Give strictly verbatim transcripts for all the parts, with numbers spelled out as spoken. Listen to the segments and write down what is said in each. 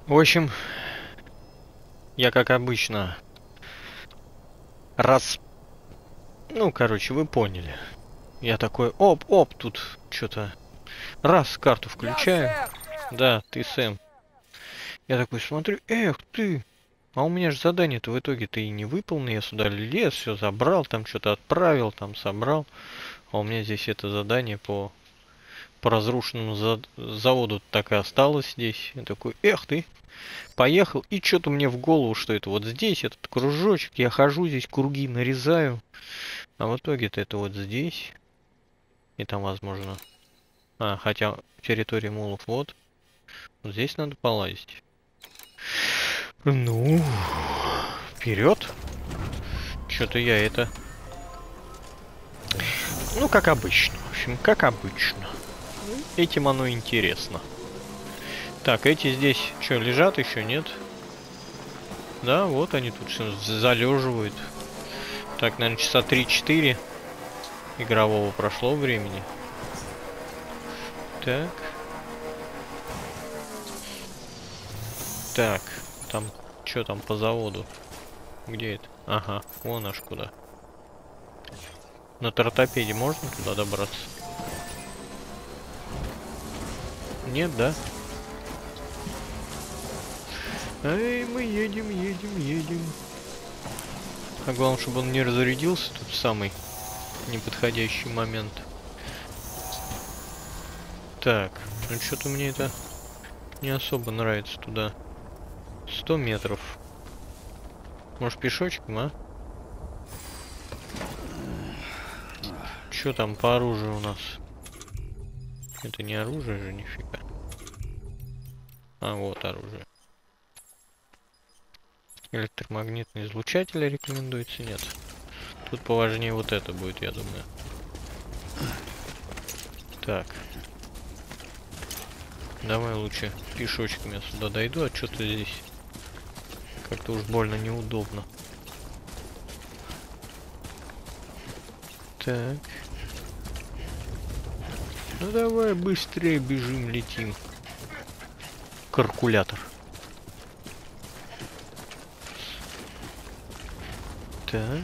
В общем, я как обычно раз... Ну, короче, вы поняли. Я такой, оп-оп, тут что-то... Раз, карту Я включаю. Сэм! Да, ты Сэм. Я такой смотрю, эх ты! А у меня же задание-то в итоге-то и не выполнено. Я сюда лез, все забрал, там что-то отправил, там собрал. А у меня здесь это задание по, по разрушенному за... заводу так и осталось здесь. Я такой, эх ты! Поехал, и что-то мне в голову, что это вот здесь, этот кружочек. Я хожу здесь, круги нарезаю. А в итоге-то это вот здесь. И там, возможно... А, хотя территория мулов вот. Вот здесь надо полазить. Ну, вперед. Что-то я это... Ну, как обычно. В общем, как обычно. Этим оно интересно. Так, эти здесь что, лежат еще, нет? Да, вот они тут все залеживают. Так, наверное, часа три-четыре игрового прошло времени. Так. Так, там, что там по заводу? Где это? Ага, вон аж куда. На тортопеде можно туда добраться? Нет, да? Эй, мы едем, едем, едем. А главное, чтобы он не разрядился тут в самый неподходящий момент. Так, ну что-то мне это не особо нравится туда. Сто метров. Может, пешочком, а? Что там по оружию у нас? Это не оружие же, нифига. А, вот оружие. Электромагнитный излучатель рекомендуется, нет. Тут поважнее вот это будет, я думаю. Так. Давай лучше пешочком я сюда дойду, а что-то здесь как-то уж больно неудобно. Так. Ну давай быстрее бежим, летим. Калькулятор. Так.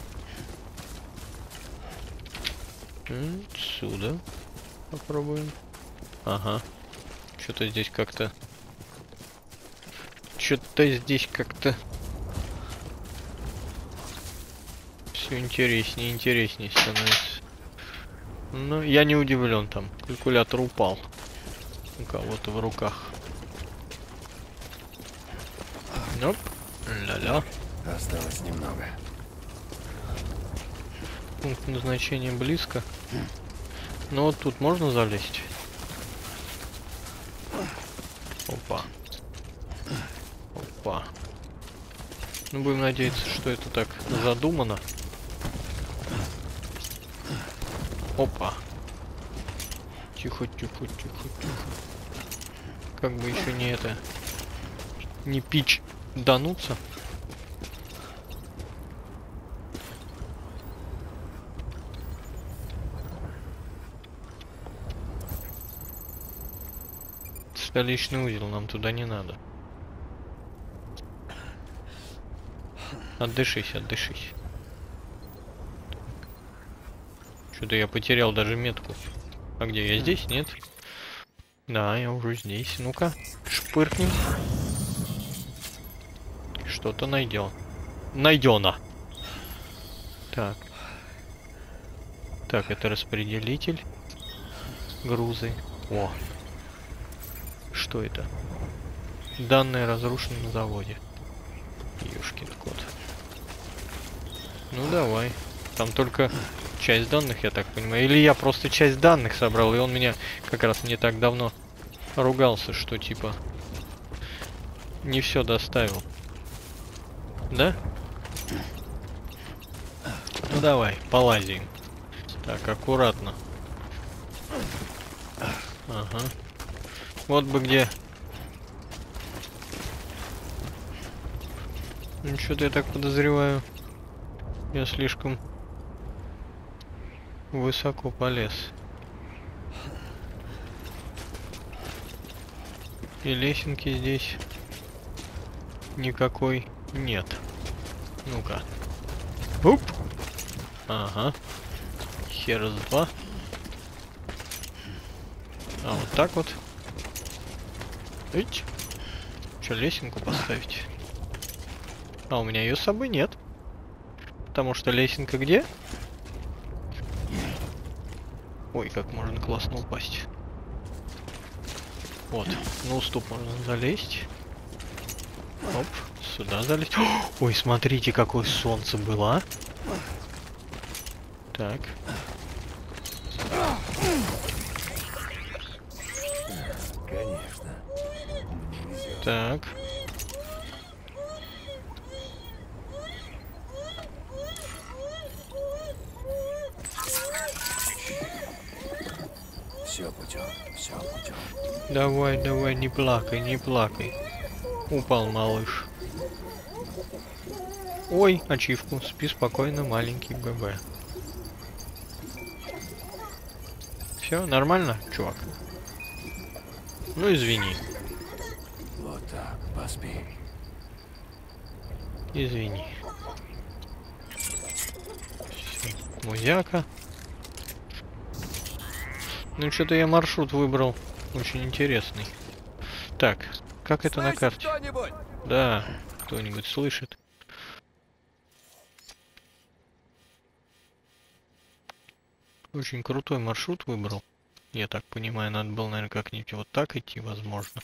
Отсюда попробуем. Ага. Что-то здесь как-то... Что-то здесь как-то... Все интереснее и интереснее становится. Ну, я не удивлен, там. Калькулятор упал. У кого-то в руках. Оп. Ля-ля. Осталось немного. Пункт назначения близко. Ну вот тут можно залезть? Опа. Опа. Ну, будем надеяться, что это так задумано. Опа. Тихо, тихо, тихо, тихо. Как бы еще не это... Не пич дануться. Столичный узел, нам туда не надо. Отдышись, отдышись. Что-то я потерял даже метку. А где? Я здесь? Нет? Да, я уже здесь. Ну-ка, шпыркнем. Что-то найдем. Найдено. Так. Так, это распределитель. Грузы. О. Что это? Данные разрушены на заводе. Ёшкин кот. Ну давай. Там только часть данных, я так понимаю. Или я просто часть данных собрал, и он меня как раз не так давно ругался, что типа не все доставил. Да? Ну давай, полазим. Так, аккуратно. Ага. Вот бы где. Ну что-то я так подозреваю. Я слишком высоко полез. И лесенки здесь никакой нет. Ну-ка. Уп! Ага. Хер из два. А вот так вот. Ить. Что, лесенку поставить? А у меня ее с собой нет. Потому что лесенка где? Ой, как можно классно упасть. Вот, на уступ можно залезть. Оп, сюда залезть. Ой, смотрите, какое солнце было, а? Так. Конечно. Так. Все путем, все путем. Давай, давай, не плакай, не плакай. Упал малыш. Ой, ачивку. Спи спокойно, маленький ББ. Все, нормально, чувак? Ну, извини. Вот так, поспи. Извини. Всё, музяка. Ну, что-то я маршрут выбрал. Очень интересный. Так, как это на карте? Кто-нибудь? Да, кто-нибудь слышит? Очень крутой маршрут выбрал. Я так понимаю, надо было, наверное, как-нибудь вот так идти, возможно.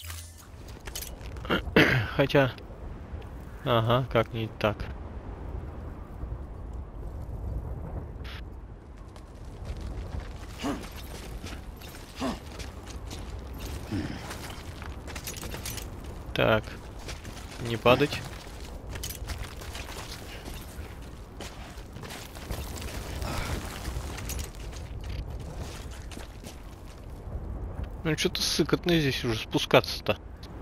Хотя... Ага, как-нибудь так. Так. Не падать. Ну что-то сыкотно здесь уже спускаться-то.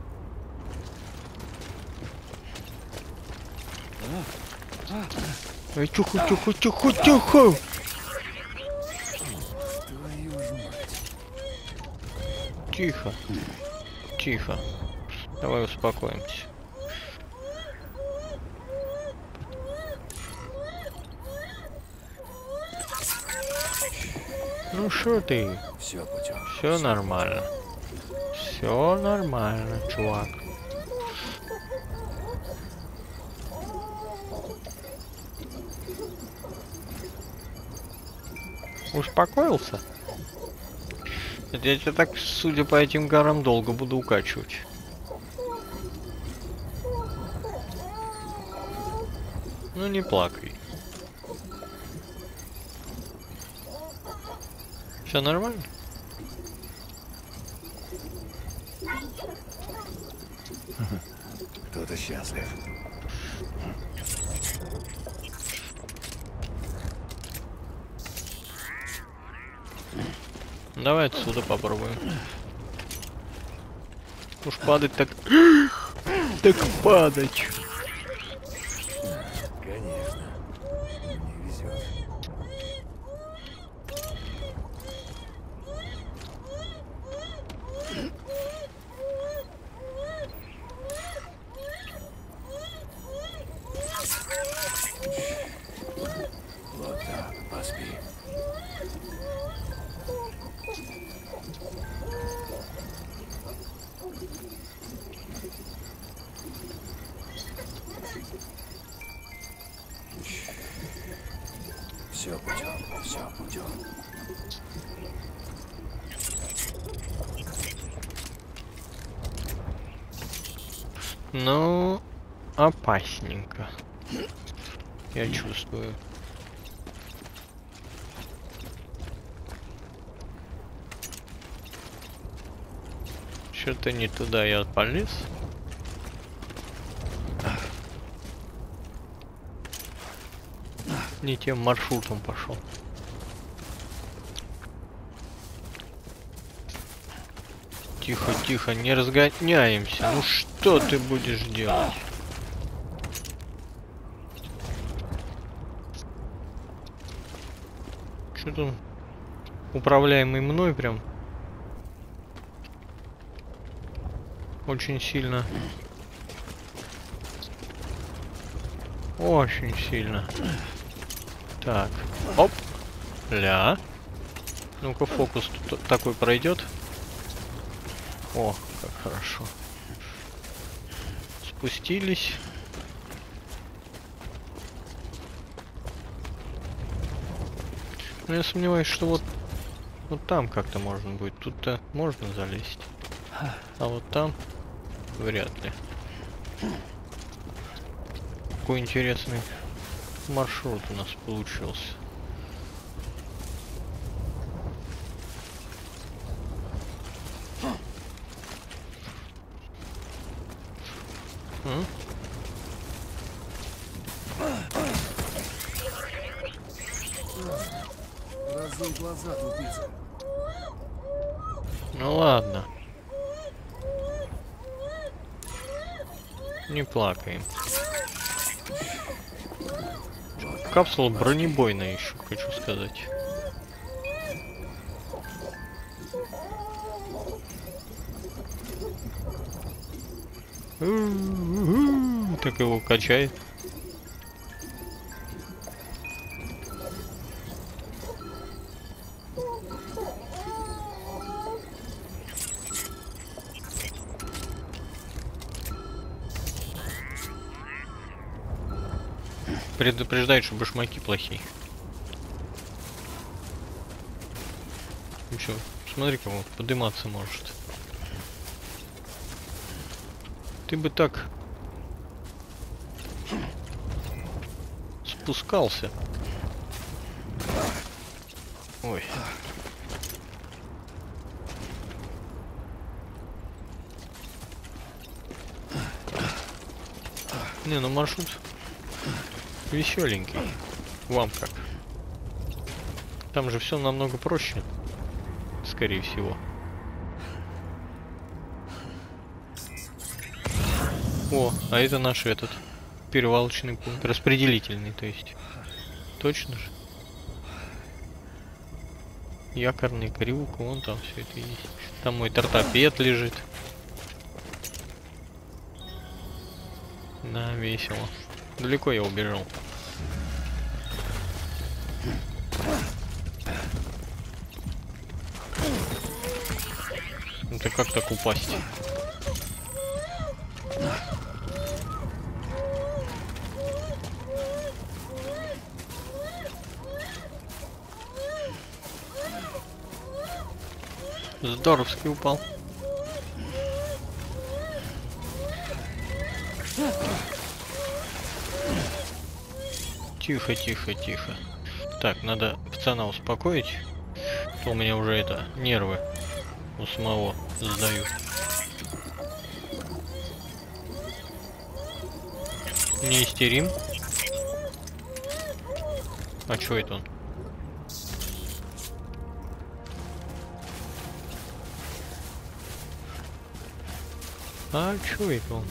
Ай, тихо, тихо, тихо, тихо! Твою ж мать. Тихо. Тихо. Давай успокоимся. Ну что ты? Все путем. Все нормально. Все нормально, чувак. Успокоился? Это я тебя так, судя по этим горам, долго буду укачивать. Ну не плакай. Все нормально? Кто-то счастлив. Давай отсюда попробуем. Уж падать так... так падать. Конечно. Не везет. Вот так, поспи. Все путем, все путем. Ну, опасненько. Я чувствую. Что-то не туда я полез. Не тем маршрутом пошел. Тихо, тихо, не разгоняемся. Ну что ты будешь делать? Что-то управляемый мной прям очень сильно Очень сильно. Так. Оп. Ля. Ну-ка, фокус тут такой пройдет. О, как хорошо. Спустились. Но я сомневаюсь, что вот вот там как-то можно будет. Тут-то можно залезть. А вот там вряд ли. Какой интересный маршрут у нас получился. М? Разуй глаза, тупица. Ну ладно. Не плакаем. Капсула бронебойная еще, хочу сказать. Так его качает. Предупреждает, что башмаки плохие. Ну чё, смотри, кого подниматься может. Ты бы так спускался. Ой. Не, ну маршрут веселенький. Вам как? Там же все намного проще, скорее всего. О, а это наш этот перевалочный пункт, распределительный, то есть. Точно же. Якорный крюк, вон там все это есть. Там мой тортопед лежит. Да, весело. Далеко я убежал. Это как так упасть? Здоровски упал. Тихо, тихо, тихо. Так, надо пацана успокоить. То у меня уже это нервы у самого сдают. Не истерим. А чё это он? А чё это он?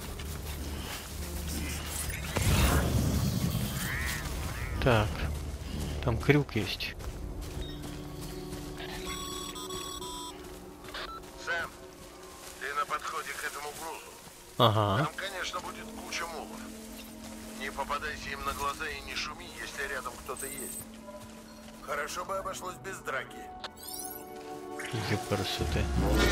Так, там крюк есть. Сэм, ты на подходе к этому грузу. Ага. Там, конечно, будет куча мулов. Не попадайся им на глаза и не шуми, если рядом кто-то есть. Хорошо бы обошлось без драки. Ёпарасоте.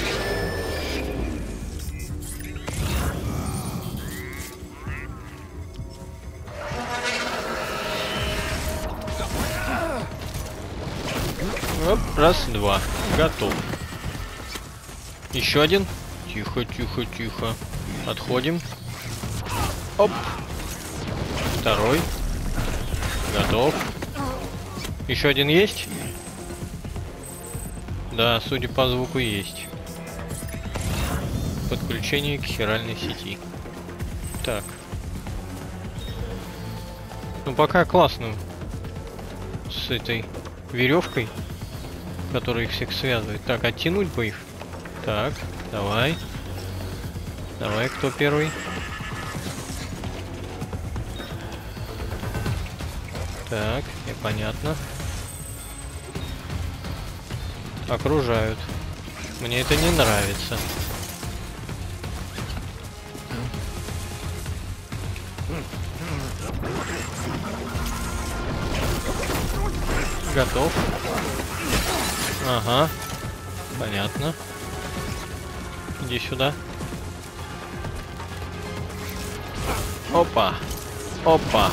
Оп, раз, два. Готов. Еще один. Тихо, тихо, тихо. Отходим. Оп. Второй. Готов. Еще один есть? Да, судя по звуку, есть. Подключение к хиральной сети. Так. Ну пока классно. С этой веревкой, которая их всех связывает. Так, оттянуть бы их. Так, давай. Давай, кто первый? Так, непонятно. Окружают. Мне это не нравится. Готов. Ага. Понятно. Иди сюда. Опа. Опа.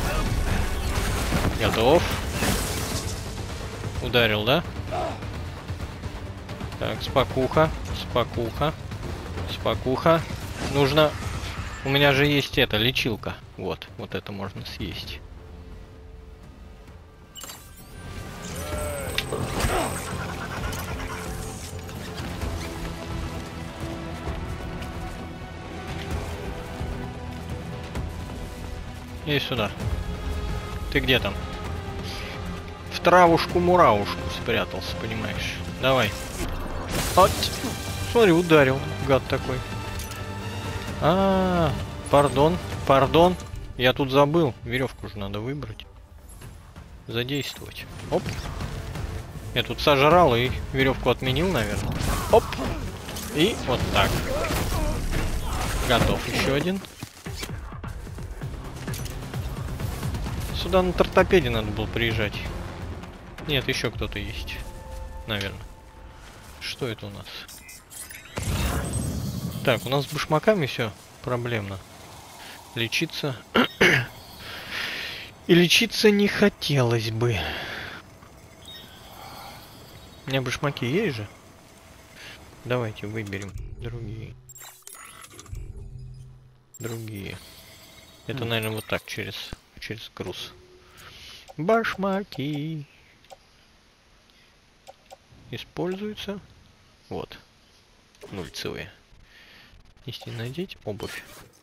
Готов. Ударил, да? Так, спокуха. Спокуха. Спокуха. Нужно... У меня же есть эта лечилка. Вот. Вот это можно съесть. Иди сюда. Ты где там? В травушку-муравушку спрятался, понимаешь? Давай. Вот. Смотри, ударил. Гад такой. А, -а, -а пардон, пардон. Я тут забыл. Веревку же надо выбрать. Задействовать. Оп. Я тут сожрал и веревку отменил, наверное. Оп. И вот так. Готов еще один. Сюда на тортопеде надо было приезжать. Нет, еще кто-то есть. Наверное. Что это у нас? Так, у нас с башмаками все проблемно. Лечиться. И лечиться не хотелось бы. У меня башмаки есть же? Давайте выберем другие. Другие. Это, наверное, вот так через, через груз. Башмаки. Используются. Вот. Нульцевые. Нести, надеть. Обувь.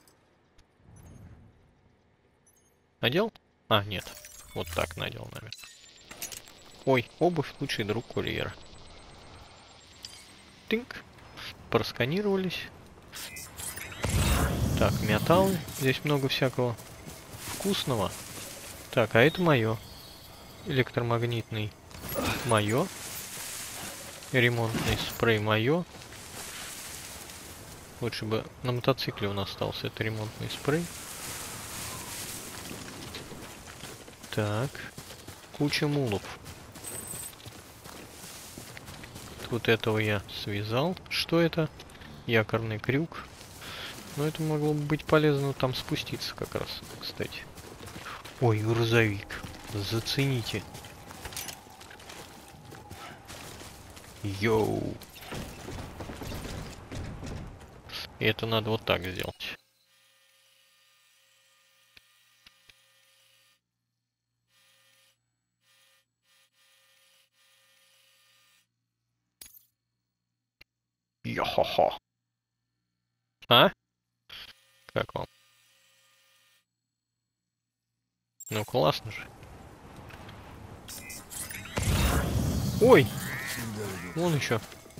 Надел? А, нет. Вот так надел, наверное. Ой, обувь лучший друг курьера. Тынк. Просканировались. Так, металлы. Здесь много всякого вкусного. Так, а это мое. Электромагнитный. Мое. Ремонтный спрей мое. Лучше бы на мотоцикле у нас остался это ремонтный спрей. Так. Куча мулов. Вот этого я связал. Что это? Якорный крюк. Но это могло бы быть полезно там спуститься как раз, кстати. Ой, грузовик. Зацените. Йоу. И это надо вот так сделать. Йо-хо-хо. А? Как вам? Ну классно же. Ой! Вон еще.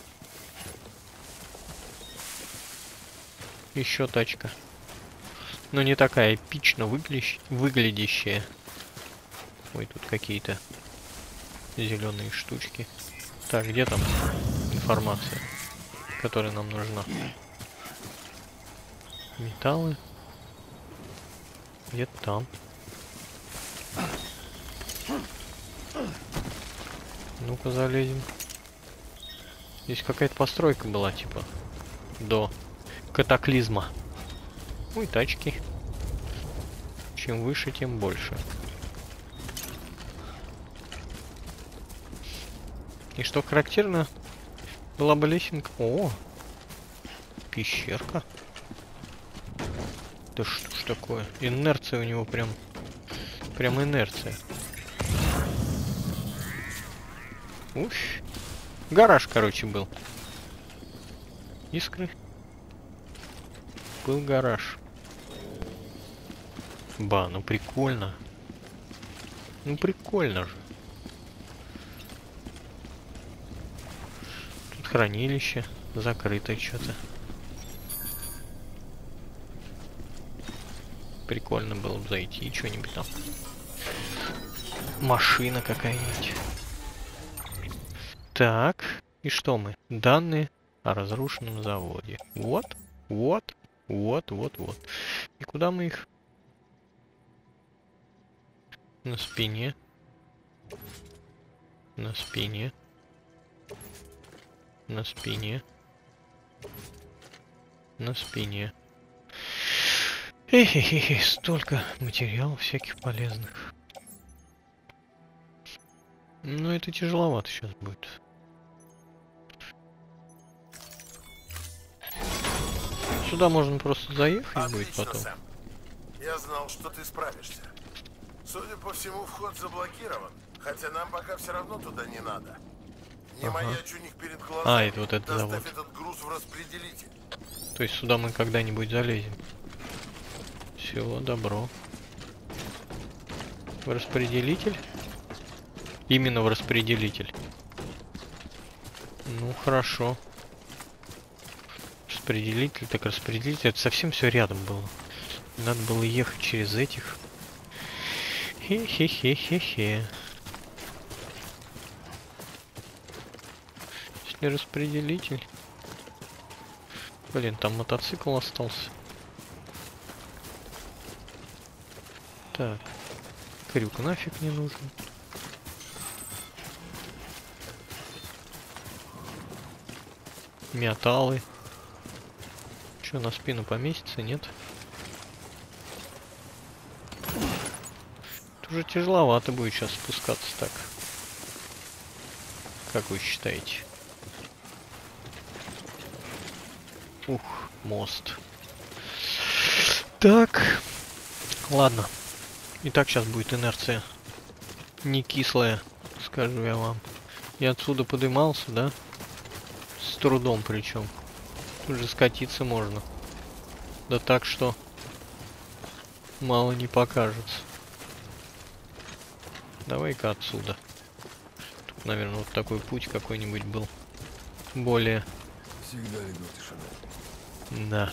Еще тачка. Но не такая эпично выглядящ... выглядящая. Ой, тут какие-то зеленые штучки. Так, где там информация, которая нам нужна? Металлы. Где-то там. Ну-ка залезем. Здесь какая-то постройка была, типа, до катаклизма. Ой, тачки. Чем выше, тем больше. И что характерно, была бы лесенка. О, пещерка. Да что ж такое? Инерция у него прям, прям инерция. Уф. Гараж, короче, был. Искры. Был гараж. Ба, ну прикольно. Ну прикольно же. Тут хранилище. Закрытое что-то. Прикольно было бы зайти, что-нибудь там. Машина какая-нибудь. Так, и что мы? Данные о разрушенном заводе. Вот, вот, вот, вот, вот. И куда мы их? На спине. На спине. На спине. На спине. Хе-хе-хе, столько материалов всяких полезных. Ну, это тяжеловато сейчас будет. Сюда можно просто заехать. Отлично, будет потом. Сэм. Я знал, что ты справишься. Судя по всему, вход заблокирован. Хотя нам пока все равно туда не надо. Не ага. маячь у них перед глазами. А, это вот это Доставь завод. этот груз в распределитель. То есть сюда мы когда-нибудь залезем. Все, добро. В распределитель? Именно в распределитель. Ну, хорошо. Распределитель, так распределитель. Это совсем все рядом было. Надо было ехать через этих. Хе-хе-хе-хе-хе. Если распределитель. Блин, там мотоцикл остался. Так. Крюк нафиг не нужен. Металлы. Что, на спину поместится, нет? Это уже тяжеловато будет сейчас спускаться так. Как вы считаете? Ух, мост. Так. Ладно. И так сейчас будет инерция. Не кислая, скажу я вам. Я отсюда подымался, да? С трудом причем. Тут же скатиться можно. Да так что мало не покажется. Давай-ка отсюда. Тут, наверное, вот такой путь какой-нибудь был. Более... Всегда люблю тишину. Да.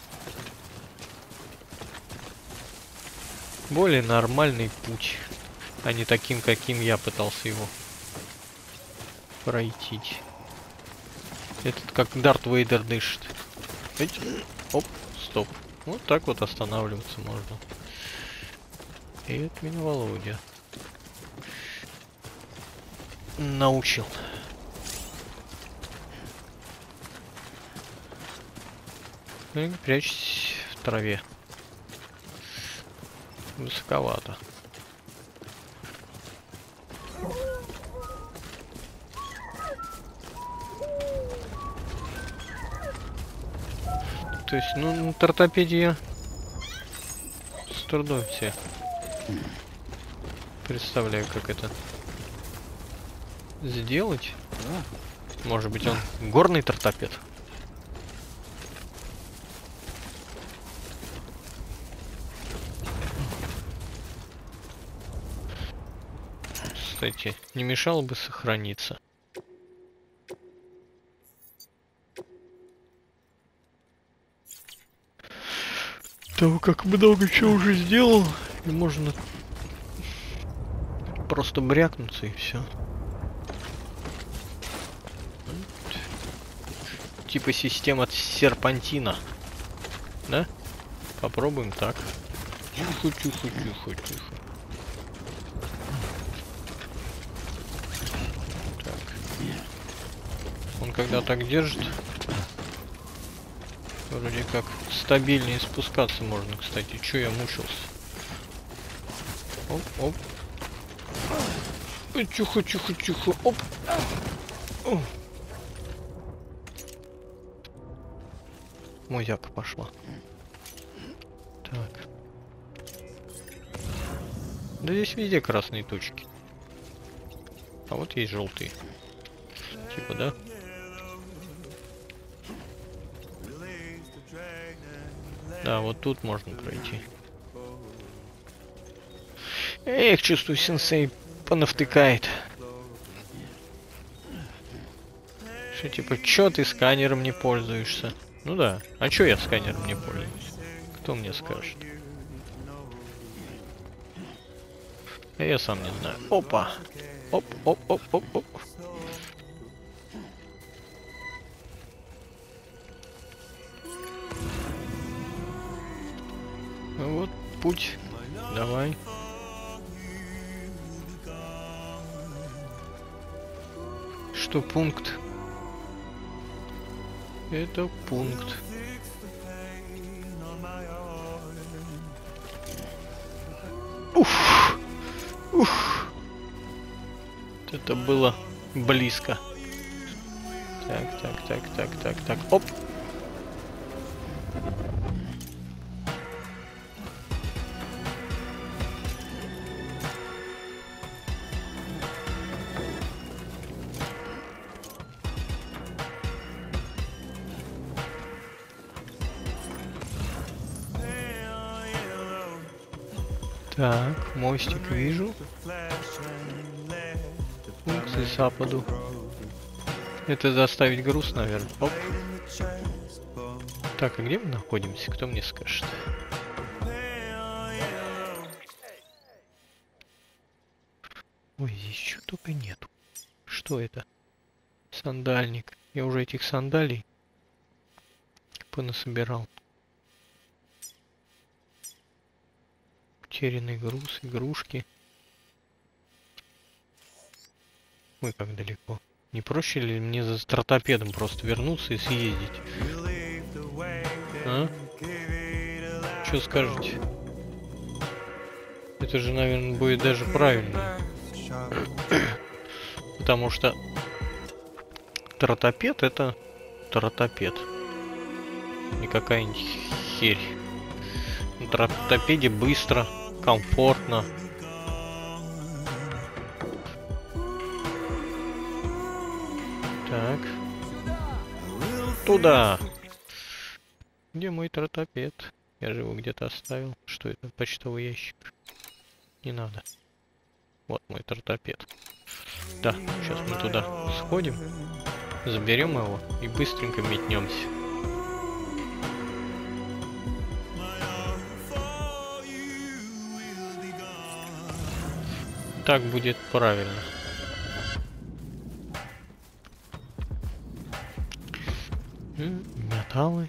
Более нормальный путь. А не таким, каким я пытался его пройти. Этот как Дарт Вейдер дышит. Эти... Оп, стоп. Вот так вот останавливаться можно. И это меня Володя научил. Ну и прячься в траве. Высоковато. То есть, ну, на тортопедия с трудом все. Представляю, как это сделать. Может быть, он горный тортопед? Кстати, не мешало бы сохраниться. Того, как много чего уже сделал, и можно просто брякнуться и все. Типа система серпантина. Да? Попробуем так. Тихо, тихо, тихо, тихо. Так. Он когда так держит, вроде как стабильнее спускаться можно, кстати. Чё я мучился? Оп, оп. Тихо, тихо, тихо. Оп. О. Музяка пошла. Так. Да здесь везде красные точки. А вот есть желтые. Типа, да? Да, вот тут можно пройти. Эх, чувствую, сенсей понавтыкает. Что типа, чё ты сканером не пользуешься? Ну да, а чё я сканером не пользуюсь? Кто мне скажет? А я сам не знаю. Опа! Оп, оп, оп, оп, оп. Ну вот, путь. Давай. что пункт. Это пункт. Уф! Уф! Это было близко. Так, так, так, так, так, так. Оп! Так, мостик вижу. Функции западу. Это заставить груз, наверное. Оп. Так, а где мы находимся? Кто мне скажет? Ой, здесь чего только нету. Что это? Сандальник. Я уже этих сандалий понасобирал. Утерянный груз, игрушки. Ой, как далеко. Не проще ли мне за стратопедом просто вернуться и съездить? А? Что скажете? Это же, наверное, будет даже правильно. Потому что стратопед — это стратопед. Не какая-нибудь херь. На стратопеде быстро, комфортно. Так. Туда. Где мой тротопед? Я же его где-то оставил. Что это? Почтовый ящик. Не надо. Вот мой тротопед. Да, сейчас мы туда сходим. Заберем его и быстренько метнемся. Так будет правильно. Металлы.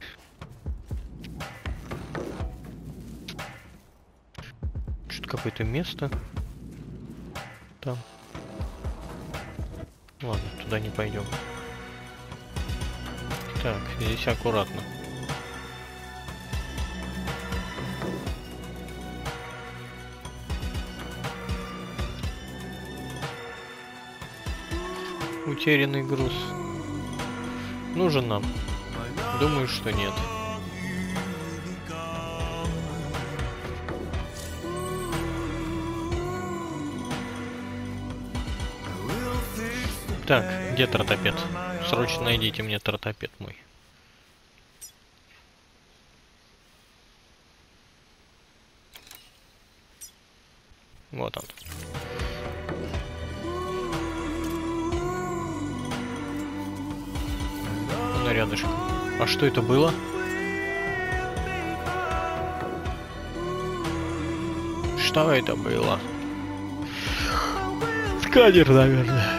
Что-то какое-то место. Там. Ладно, туда не пойдем. Так, здесь аккуратно. Утерянный груз. Нужен нам? Думаю, что нет. Так, где тротопед? Срочно найдите мне тротопед мой. Вот он. Он рядышком. А что это было? Что это было? Сканер, наверное.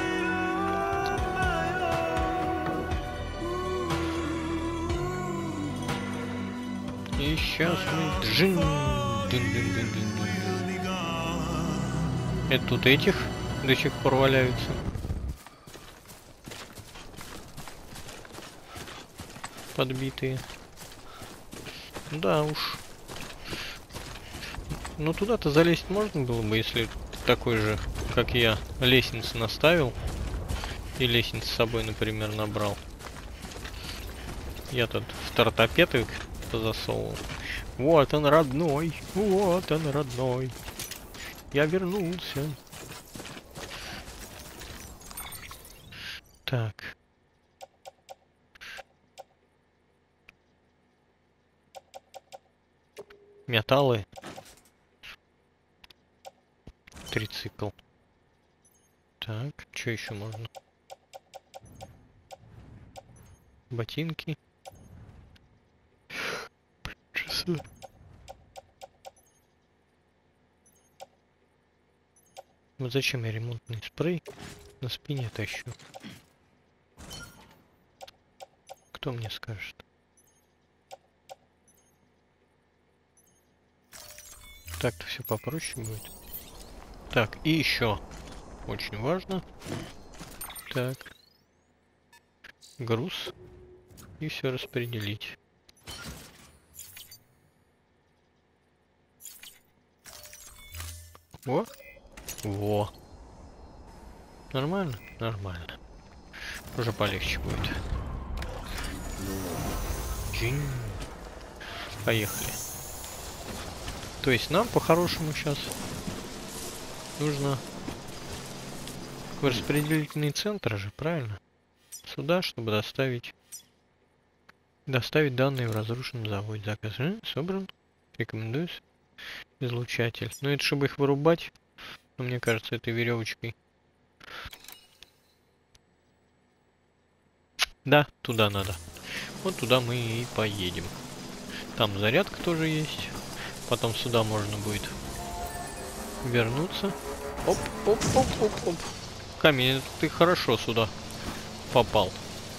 И сейчас мы... Джин. Это тут этих до сих пор валяются. Подбитые. Да уж. Ну туда-то залезть можно было бы, если такой же, как я, лестницу наставил. И лестницу с собой, например, набрал. Я тут в тротопед их позасовывал. Вот он, родной. Вот он, родной. Я вернулся. Так. Металлы. Трицикл. Так, что еще можно? Ботинки. Часы. Вот зачем я ремонтный спрей на спине тащу? Кто мне скажет? Так-то все попроще будет. Так, и еще очень важно. Так. Груз. И все распределить. Во. Во. Нормально? Нормально. Уже полегче будет. Чин. Поехали. То есть нам по-хорошему сейчас нужно в распределительный центр же, правильно? Сюда, чтобы доставить доставить данные в разрушенном заводе. Заказ э, собран. Рекомендуюсь. Излучатель. Но это чтобы их вырубать. Но мне кажется, этой веревочкой. Да, туда надо. Вот туда мы и поедем. Там зарядка тоже есть. Потом сюда можно будет вернуться. Оп, оп, оп, оп, оп. Камень, ты хорошо сюда попал.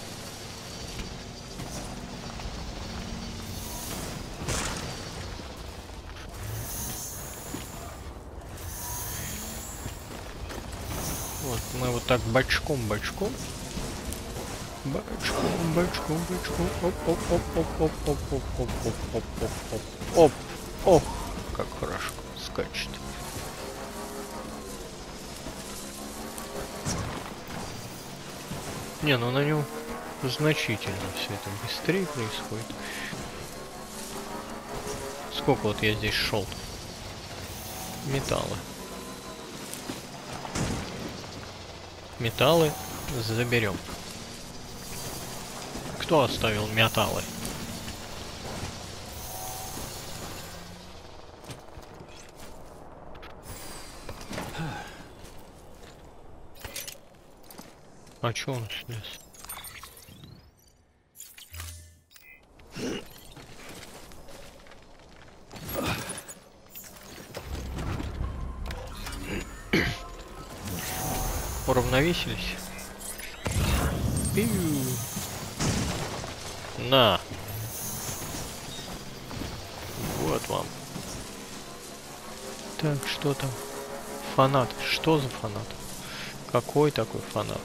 Вот, мы вот так бочком-бочком. Бочком, бочком, бочком. Оп, оп, оп, оп, оп, оп, оп, оп, оп, оп, оп, оп, оп. Ох, как хорошо скачет. Не, ну на нем значительно все это быстрее происходит. Сколько вот я здесь шел? Металлы. Металлы заберем. Кто оставил металлы? А чё он снес? Уравновесились? Пиу. На. Вот вам. Так, что там? Фанат. Что за фанат? Какой такой фанат?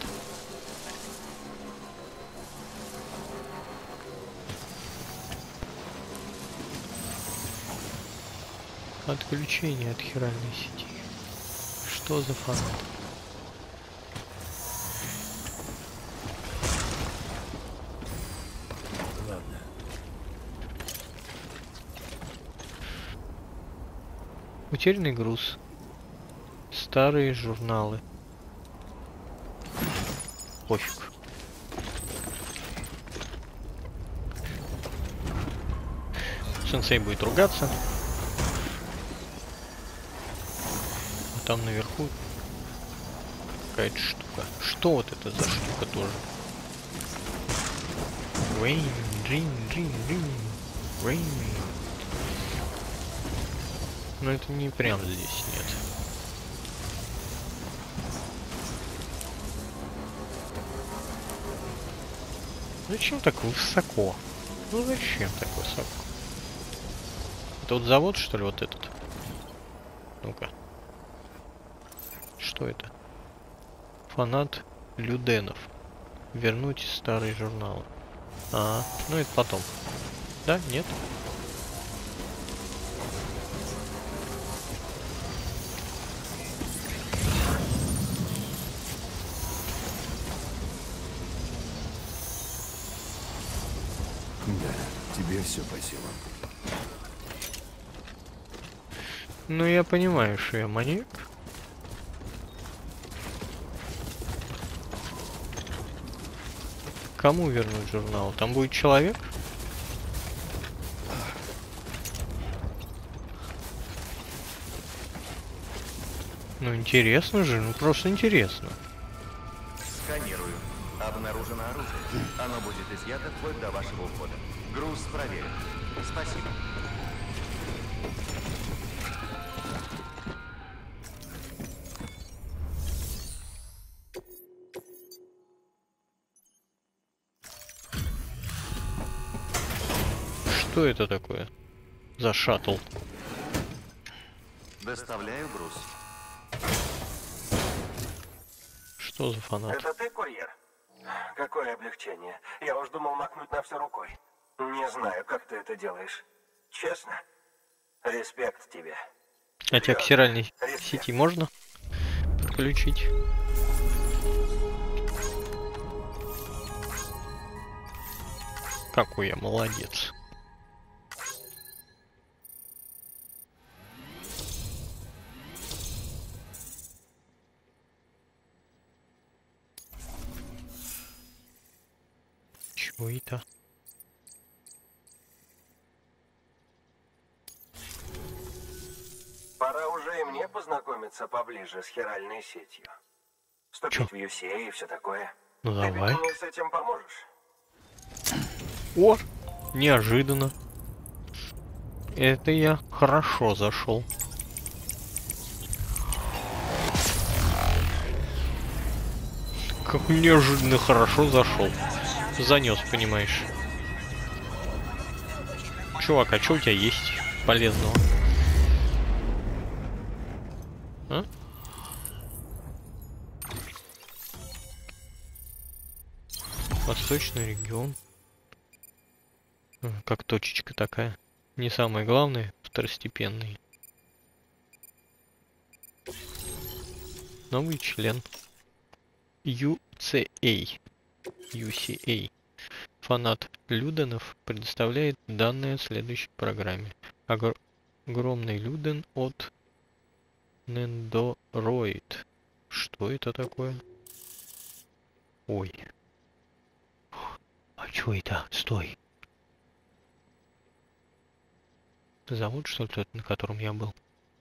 Отключение от хиральной сети. Что за фанат? Ладно. Утерянный груз. Старые журналы. Пофиг. Сенсей будет ругаться. А там наверху какая-то штука. Что вот это за штука тоже? Rain, rain, rain, rain, rain. Но это не прям здесь, нет. Зачем так высоко? Ну зачем так высоко? Это вот завод, что ли, вот этот? Ну-ка. Что это? Фанат Люденов. Вернуть старые журналы. А, ну это потом. Да? Нет? Да, тебе все по силам. Ну я понимаю, что я маньяк. Кому вернуть журнал? Там будет человек? Ну интересно же, ну просто интересно. Сканирую. Обнаружено оружие. Оно будет изъято вплоть до вашего ухода. Груз проверен. Спасибо. Что это такое за шаттл? Доставляю груз. Что Что за фанат? Это ты, курьер? Какое облегчение. Я уж думал махнуть на все рукой. Не знаю, как ты это делаешь. Честно. Респект тебе. А тебя к стиральной сети можно подключить? Какой я молодец. Чего это? Пора уже и мне познакомиться поближе с хиральной сетью. Вступить Чё? в ю си эй и все такое. Ну Ты ведь давай. мне с этим поможешь? О, неожиданно. Это я хорошо зашел. Как неожиданно хорошо зашел. Занес, понимаешь. Чувак, а что у тебя есть полезного? А? Восточный регион. Как точечка такая. Не самое главное, второстепенный. Новый член. ю си эй. ю си эй. Фанат Люденов предоставляет данные о следующей программе. Огр- огромный Люден от Nendoroid. Что это такое? Ой. А что это? Стой. Завод, что ли, тот, на котором я был?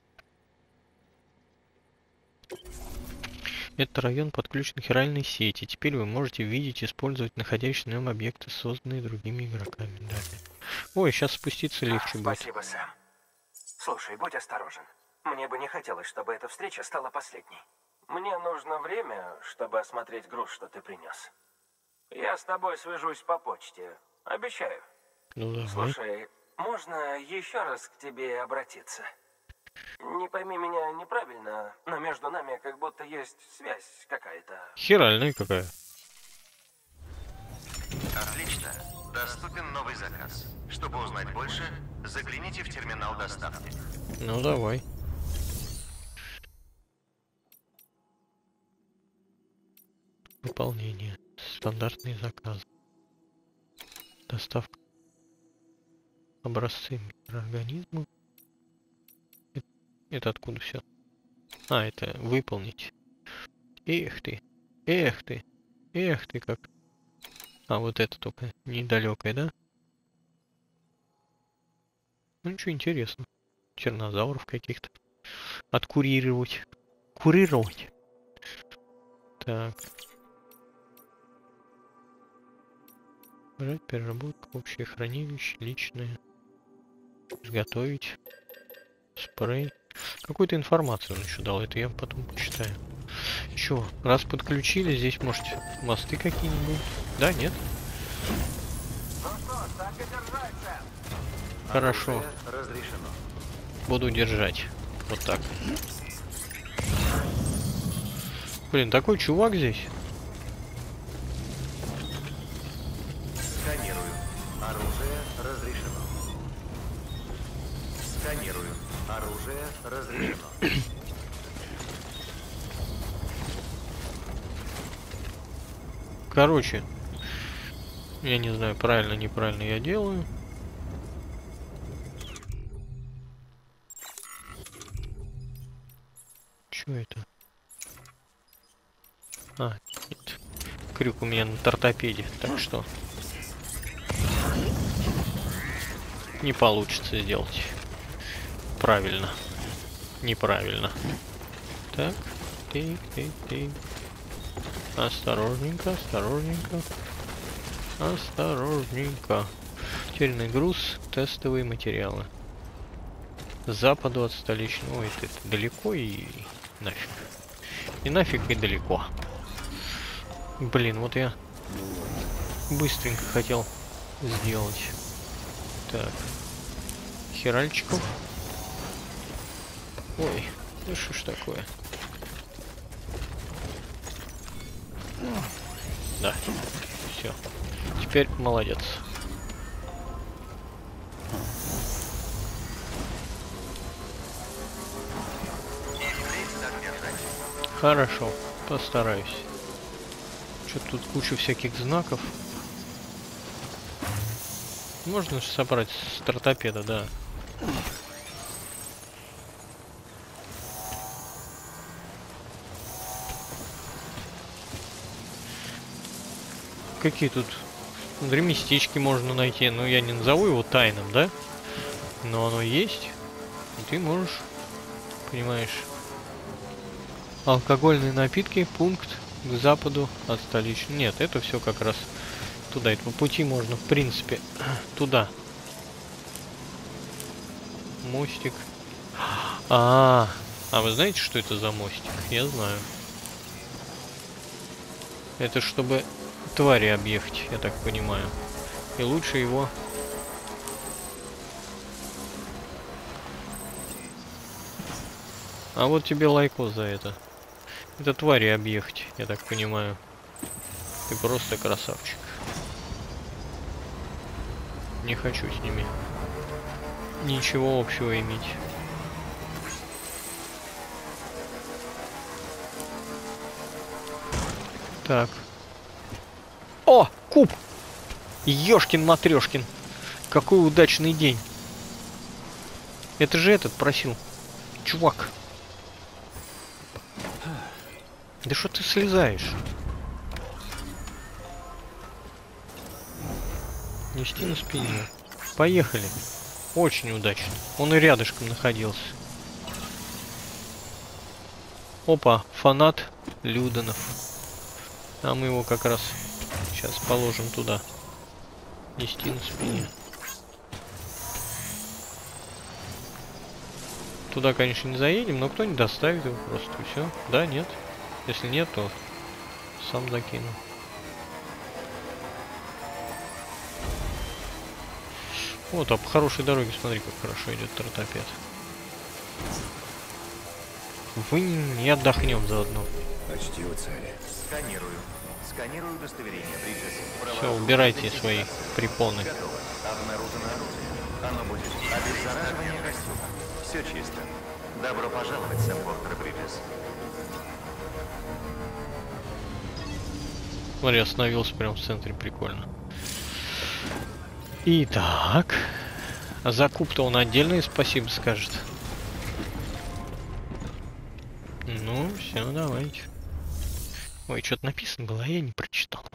Это район подключен к хиральной сети. Теперь вы можете видеть и использовать находящиеся на нем объекты, созданные другими игроками. Далее. Ой, сейчас спуститься легче будет. Спасибо, Сэм. Слушай, будь осторожен. Мне бы не хотелось, чтобы эта встреча стала последней. Мне нужно время, чтобы осмотреть груз, что ты принес. Я с тобой свяжусь по почте. Обещаю. Ну давай. Слушай, можно еще раз к тебе обратиться? Не пойми меня неправильно, но между нами как будто есть связь какая-то. Хиральная какая. Отлично. Доступен новый заказ. Чтобы узнать больше, загляните в терминал доставки. Ну давай. Выполнение. Стандартные заказы. Доставка. Образцы микроорганизмов. Это, это откуда все? А, это выполнить. Эх ты. Эх ты. Эх ты как. А, вот это только недалекое, да? Ну ничего, интересно. Чернозавров каких-то. Откурировать. Курировать. Так. Брать, переработка, общее хранилище, личное. Изготовить. Спрей. Какую-то информацию он еще дал, это я потом почитаю. Чё, раз подключили, здесь, может, мосты какие-нибудь? Да, нет? Хорошо. Оружие разрешено. Буду держать. Вот так. Блин, такой чувак здесь. Сканирую. Оружие разрешено. Сканирую. Оружие разрешено. Короче, я не знаю, правильно, неправильно я делаю. Чё это? А, нет. Крюк у меня на тортопеде, так что не получится сделать правильно. Неправильно. Так, тик, тик, тик. Осторожненько, осторожненько. Осторожненько. Утерянный груз, тестовые материалы. К западу от столичного. Ой, это, это далеко и нафиг. И нафиг и далеко. Блин, вот я быстренько хотел сделать. Так. Херальчиков. Ой, ну что ж такое. Да. Все. Теперь молодец. Хорошо, постараюсь. Что-то тут куча всяких знаков. Можно же собрать стратопеда, да. Какие тут... Смотри, местечки можно найти. Ну, я не назову его тайным, да? Но оно есть. И ты можешь, понимаешь... Алкогольные напитки, пункт к западу от столичного. Нет, это все как раз туда. Это по пути можно, в принципе, туда. Мостик. А, а вы знаете, что это за мостик? Я знаю. Это чтобы твари объехать, я так понимаю. И лучше его... А вот тебе лайкос за это. Это твари объехать, я так понимаю. Ты просто красавчик. Не хочу с ними ничего общего иметь. Так. О, куб! Ёшкин-матрёшкин. Какой удачный день. Это же этот просил. Чувак. Да что ты слезаешь? Нести на спине. Поехали. Очень удачно. Он и рядышком находился. Опа, фанат Люденов. А мы его как раз сейчас положим туда. Нести на спине. Туда, конечно, не заедем, но кто не доставит его просто. И все. Да, нет. Если нет, то сам закину. Вот, а по хорошей дороге смотри, как хорошо идет стратопед. Вы не отдохнем заодно. Почти у цели. Сканирую. Сканирую удостоверение, Бриджес. Все, убирайте свои препоны. Готово. Обнаружено оружие. Оно будет обеззараживание костюма. Все чисто. Добро пожаловать, саппортер Бриджес. Смотри, остановился прямо в центре, прикольно. Итак, а за куб-то он отдельное спасибо скажет. Ну, все, давайте. Ой, что-то написано было, а я не прочитал.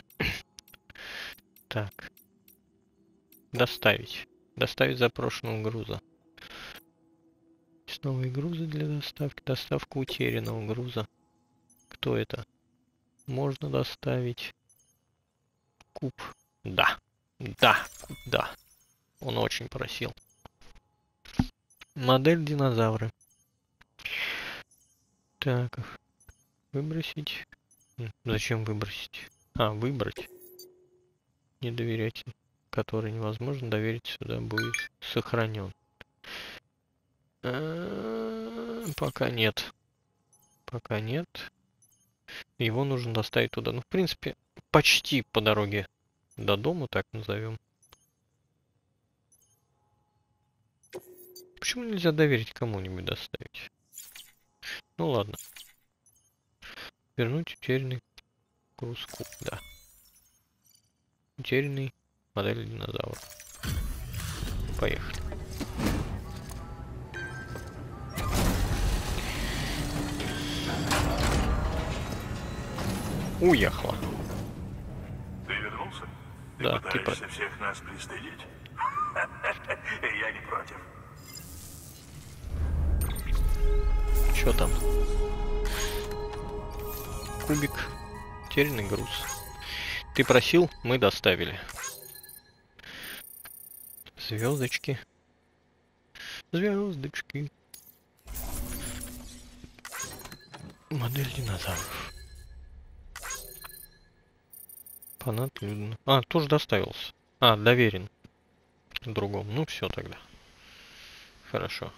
Так. Доставить. Доставить запрошенного груза. Есть новые грузы для доставки. Доставка утерянного груза. Кто это? Можно доставить. Куб. Да. Да. Куб, да. Он очень просил. Модель динозавры. Так. Выбросить. Зачем выбросить? А, выбрать. Не доверять. Который невозможно доверить, сюда будет сохранен. А-а-а, пока нет. Пока нет. Его нужно доставить туда. Ну, в принципе, почти по дороге до дома, так назовем. Почему нельзя доверить кому-нибудь доставить? Ну ладно. Вернуть утерянный груз куб, да. Утерянный модель динозавра. Поехали. Уехала. Ты вернулся? Ты Да, ты пытаешься про- всех нас пристыдить? Я не против. Чё там? Кубик. Утерянный груз. Ты просил, мы доставили. Звездочки. Звездочки. Модель динозавров. Фанат Люден. А, тоже доставился. А, доверен. Другому. Ну все тогда. Хорошо.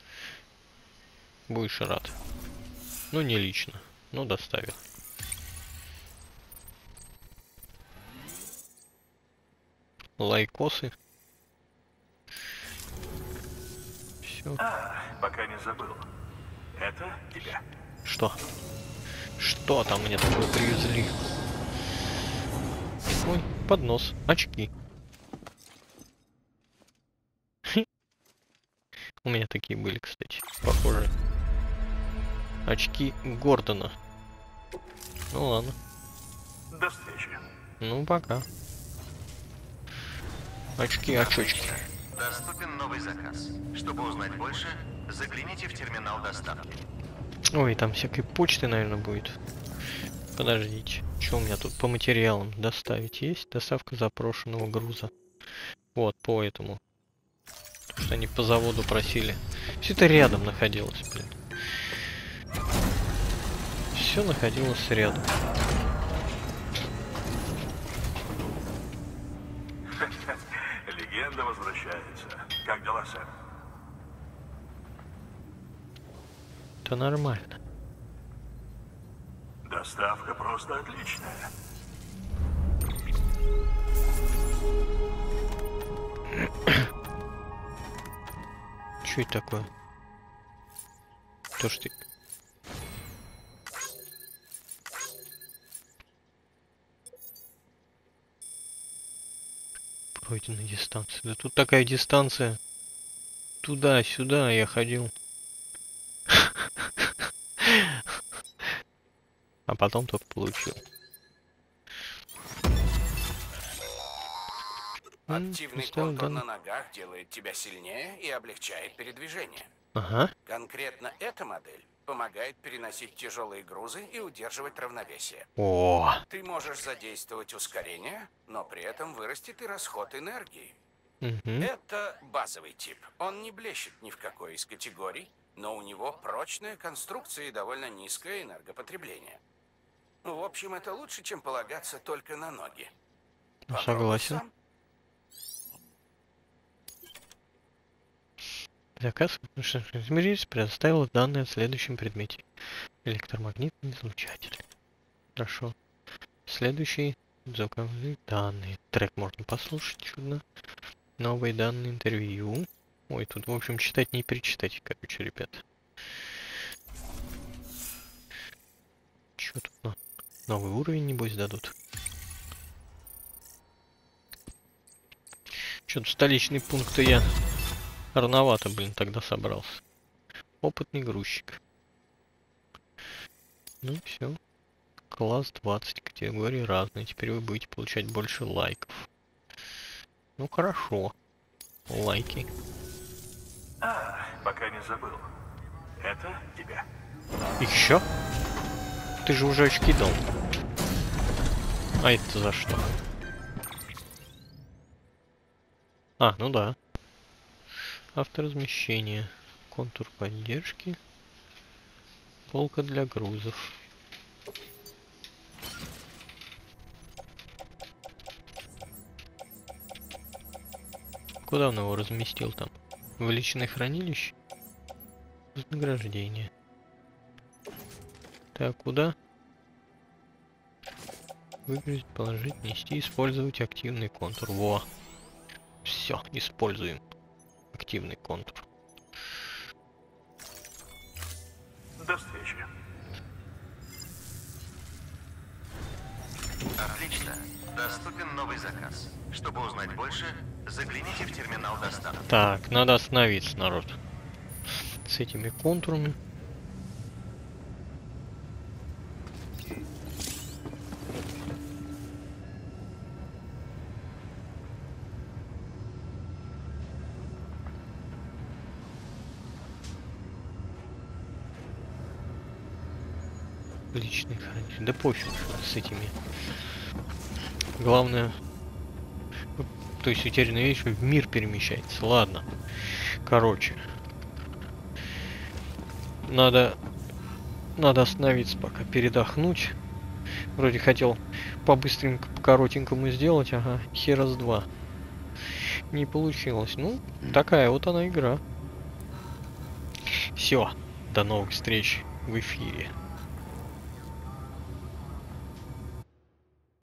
Будешь рад. Ну не лично, но доставил. лайкосы. Все. А, пока не забыл. Это тебя. Что? Что там мне такое привезли? Ой, поднос, очки. У меня такие были, кстати, похожие. Очки Гордона. Ну ладно. До встречи. Ну пока. Очки, очочки. Доступен новый заказ. Чтобы узнать больше, загляните в терминал доставки. Ой, там всякой почты, наверное, будет. Подождите. Что у меня тут по материалам доставить есть? Доставка запрошенного груза. Вот, по этому. Потому что они по заводу просили. Все это рядом находилось, блин. Все находилось рядом. Легенда возвращается. Как дела, Сэм? Это нормально. Доставка просто отличная. Что это такое? То, что ты... Пройденная дистанция. Да тут такая дистанция. Туда-сюда я ходил. А потом только получил. Активный контур на ногах делает тебя сильнее и облегчает передвижение. Ага. Конкретно эта модель помогает переносить тяжелые грузы и удерживать равновесие. О. Ты можешь задействовать ускорение, но при этом вырастет и расход энергии. Угу. Это базовый тип. Он не блещет ни в какой из категорий, но у него прочная конструкция и довольно низкое энергопотребление. В общем, это лучше, чем полагаться только на ноги. Попробуй Согласен. сам. Заказ измеритель предоставил данные о следующем предмете. Электромагнитный излучатель. Хорошо. Следующий звуковые данные. Трек можно послушать, чудно. Новые данные интервью. Ой, тут, в общем, читать не перечитать, короче, ребят. Чё тут? Ну, новый уровень, небось, дадут. Чё-то столичный пункт я рановато, блин, тогда собрался. Опытный грузчик. Ну все. Класс двадцать, категории разные. Теперь вы будете получать больше лайков. Ну хорошо. Лайки. А, пока не забыл. Это тебя. Еще? Ты же уже очки дал. А это за что? А, ну да. Авторазмещение. Контур поддержки. Полка для грузов. Куда он его разместил там? В личное хранилище? Вознаграждение. Так, куда? Выгрузить, положить, нести, использовать активный контур. Во! Все, используем активный контур. До встречи. Отлично. Доступен новый заказ. Чтобы узнать больше, загляните в терминал доставки. Так, надо остановиться, народ. С этими контурами. Личный хранитель. Да пофиг с этими. Главное... То есть утерянная вещь в мир перемещается. Ладно. Короче. Надо... Надо остановиться пока, передохнуть. Вроде хотел по-быстренько, по-коротенькому сделать. Ага, хера с два. Не получилось. Ну, такая вот она игра. Все. До новых встреч в эфире.